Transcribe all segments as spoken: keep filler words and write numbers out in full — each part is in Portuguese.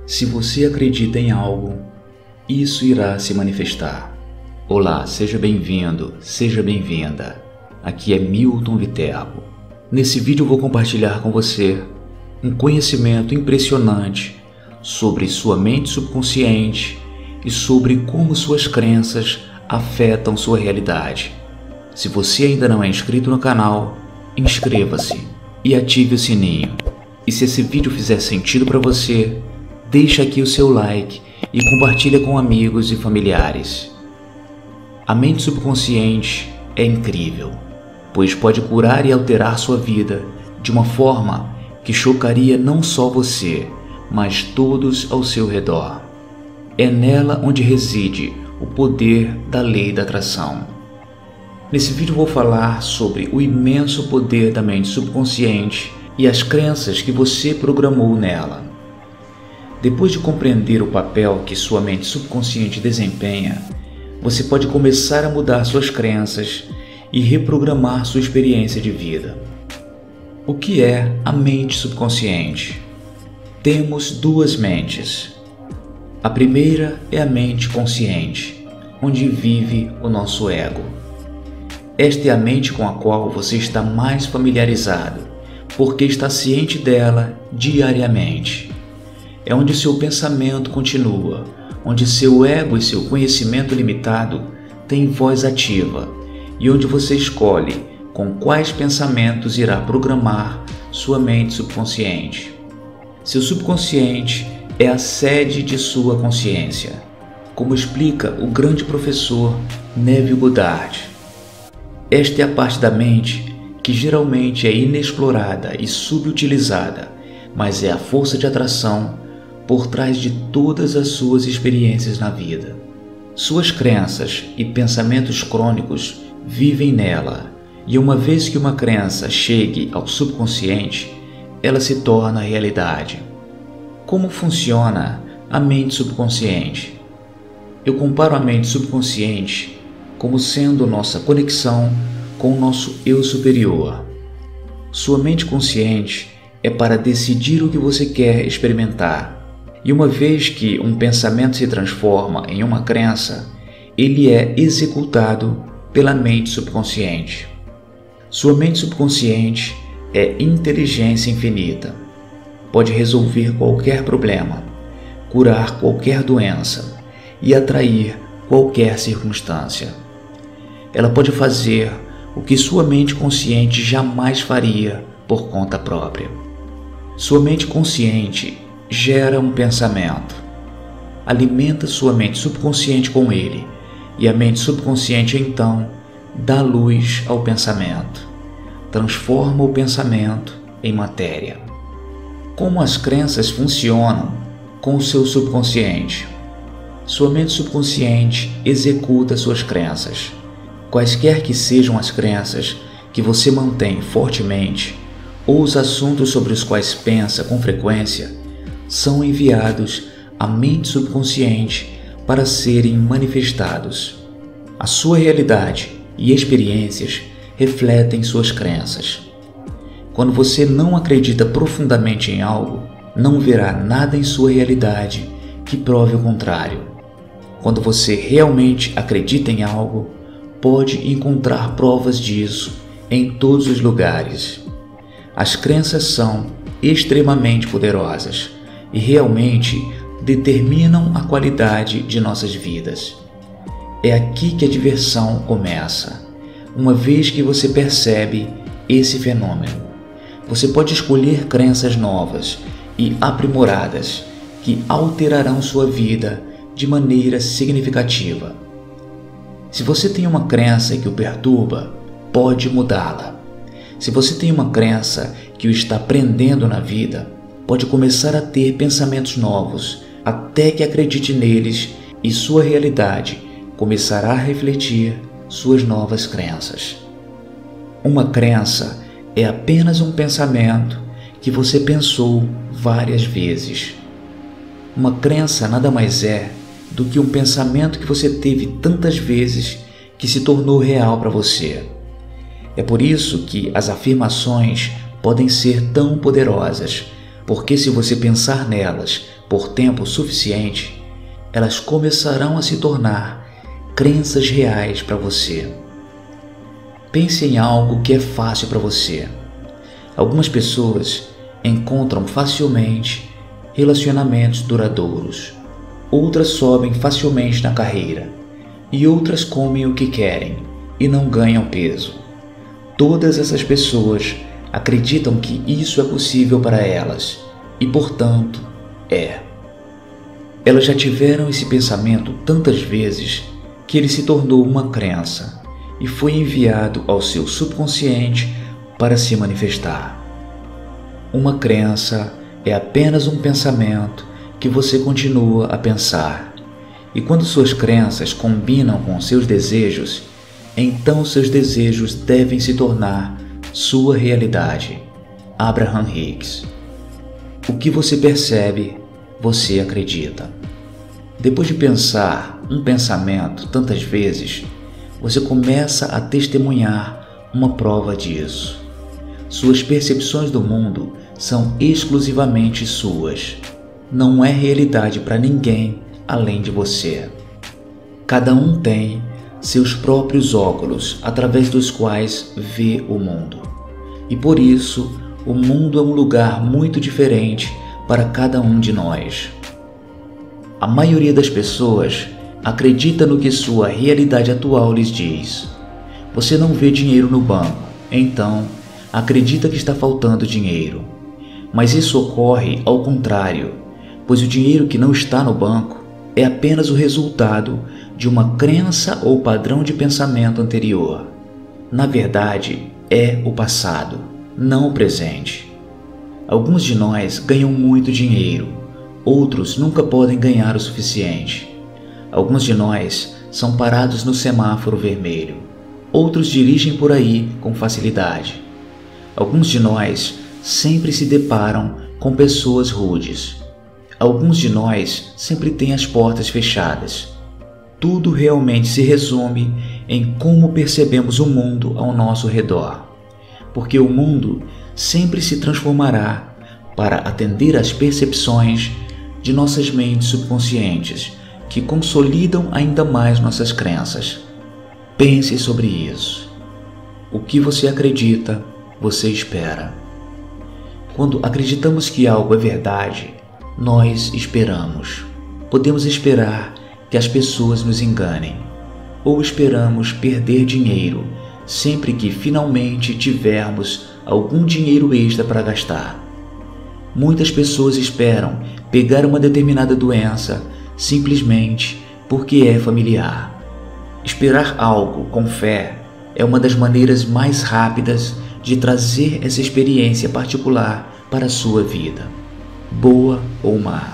Se você acredita em algo, isso irá se manifestar. Olá, seja bem-vindo, seja bem-vinda. Aqui é Milton Viterbo. Nesse vídeo eu vou compartilhar com você um conhecimento impressionante sobre sua mente subconsciente e sobre como suas crenças afetam sua realidade. Se você ainda não é inscrito no canal, inscreva-se e ative o sininho. E se esse vídeo fizer sentido para você, deixa aqui o seu like e compartilha com amigos e familiares. A mente subconsciente é incrível, pois pode curar e alterar sua vida de uma forma que chocaria não só você, mas todos ao seu redor. É nela onde reside o poder da lei da atração. Nesse vídeo vou falar sobre o imenso poder da mente subconsciente e as crenças que você programou nela. Depois de compreender o papel que sua mente subconsciente desempenha, você pode começar a mudar suas crenças e reprogramar sua experiência de vida. O que é a mente subconsciente? Temos duas mentes. A primeira é a mente consciente, onde vive o nosso ego. Esta é a mente com a qual você está mais familiarizado, porque está ciente dela diariamente. É onde seu pensamento continua, onde seu ego e seu conhecimento limitado têm voz ativa e onde você escolhe com quais pensamentos irá programar sua mente subconsciente. Seu subconsciente é a sede de sua consciência, como explica o grande professor Neville Goddard. Esta é a parte da mente que geralmente é inexplorada e subutilizada, mas é a força de atração por trás de todas as suas experiências na vida. Suas crenças e pensamentos crônicos vivem nela, e uma vez que uma crença chegue ao subconsciente, ela se torna realidade. Como funciona a mente subconsciente? Eu comparo a mente subconsciente como sendo nossa conexão com o nosso eu superior. Sua mente consciente é para decidir o que você quer experimentar. E uma vez que um pensamento se transforma em uma crença, ele é executado pela mente subconsciente. Sua mente subconsciente é inteligência infinita. Pode resolver qualquer problema, curar qualquer doença e atrair qualquer circunstância. Ela pode fazer o que sua mente consciente jamais faria por conta própria. Sua mente consciente gera um pensamento, alimenta sua mente subconsciente com ele, e a mente subconsciente então dá luz ao pensamento, transforma o pensamento em matéria. Como as crenças funcionam com o seu subconsciente? Sua mente subconsciente executa suas crenças. Quaisquer que sejam as crenças que você mantém fortemente, ou os assuntos sobre os quais pensa com frequência, são enviados à mente subconsciente para serem manifestados. A sua realidade e experiências refletem suas crenças. Quando você não acredita profundamente em algo, não verá nada em sua realidade que prove o contrário. Quando você realmente acredita em algo, pode encontrar provas disso em todos os lugares. As crenças são extremamente poderosas e realmente determinam a qualidade de nossas vidas. É aqui que a diversão começa, uma vez que você percebe esse fenômeno. Você pode escolher crenças novas e aprimoradas que alterarão sua vida de maneira significativa. Se você tem uma crença que o perturba, pode mudá-la. Se você tem uma crença que o está prendendo na vida, pode começar a ter pensamentos novos até que acredite neles e sua realidade começará a refletir suas novas crenças. Uma crença é apenas um pensamento que você pensou várias vezes. Uma crença nada mais é do que um pensamento que você teve tantas vezes que se tornou real para você. É por isso que as afirmações podem ser tão poderosas, porque se você pensar nelas por tempo suficiente, elas começarão a se tornar crenças reais para você. Pense em algo que é fácil para você. Algumas pessoas encontram facilmente relacionamentos duradouros, outras sobem facilmente na carreira e outras comem o que querem e não ganham peso. Todas essas pessoas acreditam que isso é possível para elas e, portanto, é. Elas já tiveram esse pensamento tantas vezes que ele se tornou uma crença e foi enviado ao seu subconsciente para se manifestar. Uma crença é apenas um pensamento que você continua a pensar, e quando suas crenças combinam com seus desejos, então seus desejos devem se tornar sua realidade. Abraham Hicks. O que você percebe, você acredita. Depois de pensar um pensamento tantas vezes, você começa a testemunhar uma prova disso. Suas percepções do mundo são exclusivamente suas. Não é realidade para ninguém além de você. Cada um tem seus próprios óculos através dos quais vê o mundo. E por isso, o mundo é um lugar muito diferente para cada um de nós. A maioria das pessoas acredita no que sua realidade atual lhes diz. Você não vê dinheiro no banco, então acredita que está faltando dinheiro. Mas isso ocorre ao contrário, pois o dinheiro que não está no banco é apenas o resultado de uma crença ou padrão de pensamento anterior. Na verdade, é o passado, não o presente. Alguns de nós ganham muito dinheiro, outros nunca podem ganhar o suficiente. Alguns de nós são parados no semáforo vermelho, outros dirigem por aí com facilidade. Alguns de nós sempre se deparam com pessoas rudes. Alguns de nós sempre têm as portas fechadas. Tudo realmente se resume em como percebemos o mundo ao nosso redor, porque o mundo sempre se transformará para atender às percepções de nossas mentes subconscientes, que consolidam ainda mais nossas crenças. Pense sobre isso. O que você acredita, você espera. Quando acreditamos que algo é verdade, nós esperamos. Podemos esperar que as pessoas nos enganem, ou esperamos perder dinheiro sempre que finalmente tivermos algum dinheiro extra para gastar. Muitas pessoas esperam pegar uma determinada doença simplesmente porque é familiar. Esperar algo com fé é uma das maneiras mais rápidas de trazer essa experiência particular para a sua vida, boa ou má.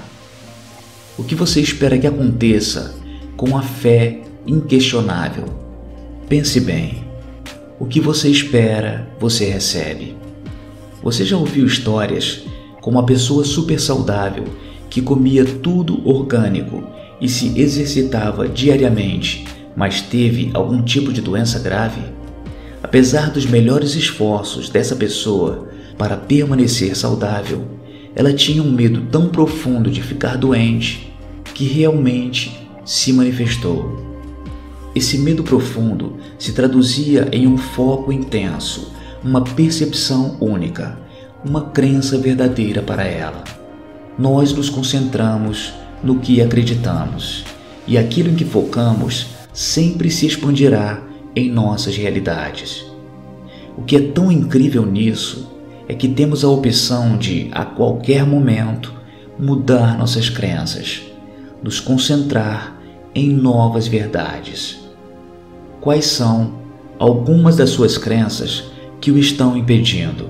O que você espera que aconteça com a fé inquestionável? Pense bem. O que você espera, você recebe. Você já ouviu histórias como uma pessoa super saudável que comia tudo orgânico e se exercitava diariamente, mas teve algum tipo de doença grave? Apesar dos melhores esforços dessa pessoa para permanecer saudável, ela tinha um medo tão profundo de ficar doente que realmente se manifestou. Esse medo profundo se traduzia em um foco intenso, uma percepção única, uma crença verdadeira para ela. Nós nos concentramos no que acreditamos, e aquilo em que focamos sempre se expandirá em nossas realidades. O que é tão incrível nisso é que temos a opção de, a qualquer momento, mudar nossas crenças, nos concentrar em novas verdades. Quais são algumas das suas crenças que o estão impedindo?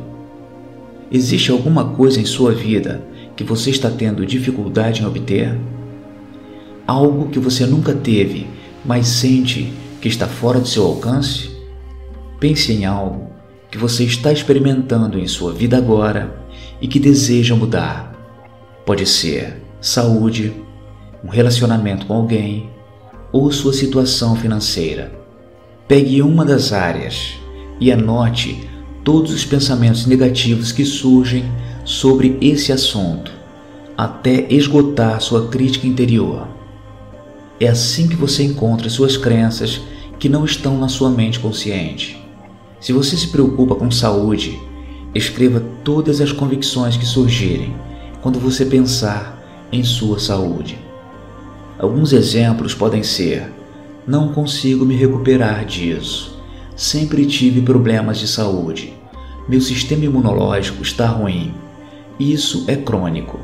Existe alguma coisa em sua vida que você está tendo dificuldade em obter? Algo que você nunca teve, mas sente que está fora do seu alcance? Pense em algo que você está experimentando em sua vida agora e que deseja mudar. Pode ser saúde, um relacionamento com alguém ou sua situação financeira. Pegue uma das áreas e anote todos os pensamentos negativos que surgem sobre esse assunto, até esgotar sua crítica interior. É assim que você encontra suas crenças que não estão na sua mente consciente. Se você se preocupa com saúde, escreva todas as convicções que surgirem quando você pensar em sua saúde. Alguns exemplos podem ser: não consigo me recuperar disso, sempre tive problemas de saúde, meu sistema imunológico está ruim, isso é crônico.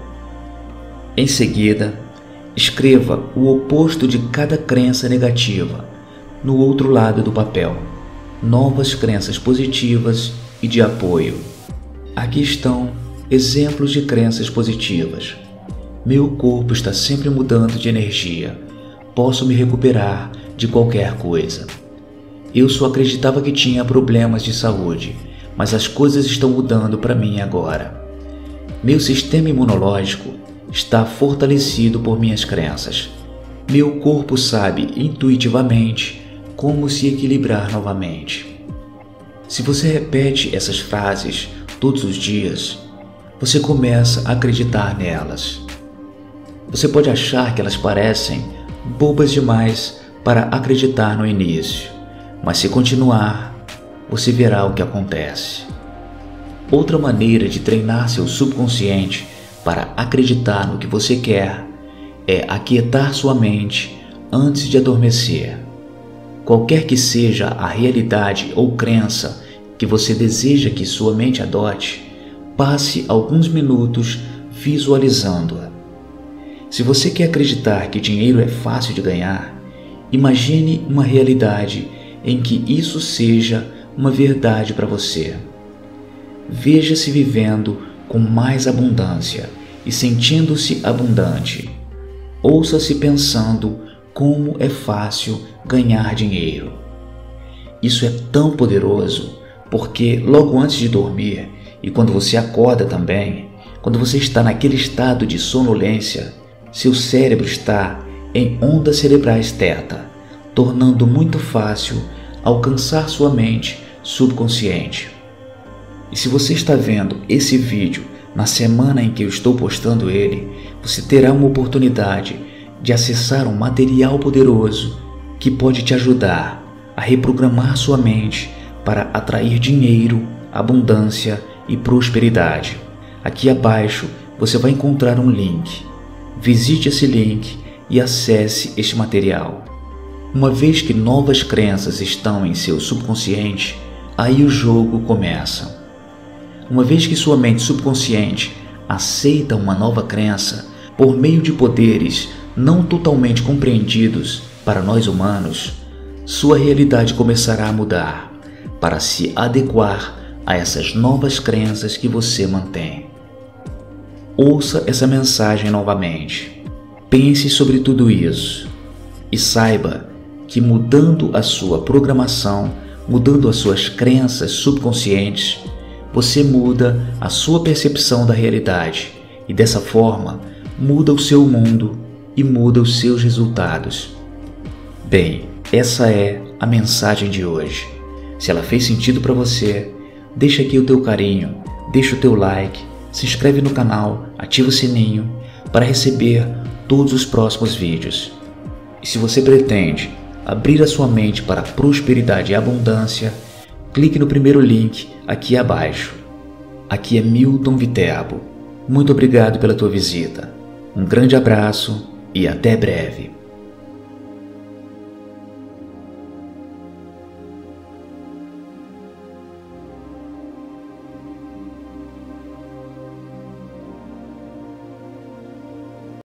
Em seguida, escreva o oposto de cada crença negativa no outro lado do papel, novas crenças positivas e de apoio. Aqui estão exemplos de crenças positivas. Meu corpo está sempre mudando de energia, posso me recuperar de qualquer coisa. Eu só acreditava que tinha problemas de saúde, mas as coisas estão mudando para mim agora. Meu sistema imunológico está fortalecido por minhas crenças. Meu corpo sabe intuitivamente como se equilibrar novamente. Se você repete essas frases todos os dias, você começa a acreditar nelas. Você pode achar que elas parecem bobas demais para acreditar no início, mas se continuar, você verá o que acontece. Outra maneira de treinar seu subconsciente para acreditar no que você quer é aquietar sua mente antes de adormecer. Qualquer que seja a realidade ou crença que você deseja que sua mente adote, passe alguns minutos visualizando-a. Se você quer acreditar que dinheiro é fácil de ganhar, imagine uma realidade em que isso seja uma verdade para você. Veja-se vivendo com mais abundância e sentindo-se abundante. Ouça-se pensando como é fácil ganhar dinheiro. Isso é tão poderoso porque logo antes de dormir e quando você acorda também, quando você está naquele estado de sonolência, seu cérebro está em ondas cerebrais teta, tornando muito fácil alcançar sua mente subconsciente. E se você está vendo esse vídeo na semana em que eu estou postando ele, você terá uma oportunidade de acessar um material poderoso que pode te ajudar a reprogramar sua mente para atrair dinheiro, abundância e prosperidade. Aqui abaixo você vai encontrar um link. Visite esse link e acesse este material. Uma vez que novas crenças estão em seu subconsciente, aí o jogo começa. Uma vez que sua mente subconsciente aceita uma nova crença por meio de poderes não totalmente compreendidos para nós humanos, sua realidade começará a mudar para se adequar a essas novas crenças que você mantém. Ouça essa mensagem novamente. Pense sobre tudo isso e saiba que mudando a sua programação, mudando as suas crenças subconscientes, você muda a sua percepção da realidade e dessa forma muda o seu mundo e muda os seus resultados. Bem, essa é a mensagem de hoje. Se ela fez sentido para você, deixa aqui o teu carinho, deixa o teu like, se inscreve no canal, ativa o sininho para receber todos os próximos vídeos. E se você pretende abrir a sua mente para a prosperidade e abundância, clique no primeiro link aqui abaixo. Aqui é Milton Viterbo. Muito obrigado pela tua visita. Um grande abraço e até breve.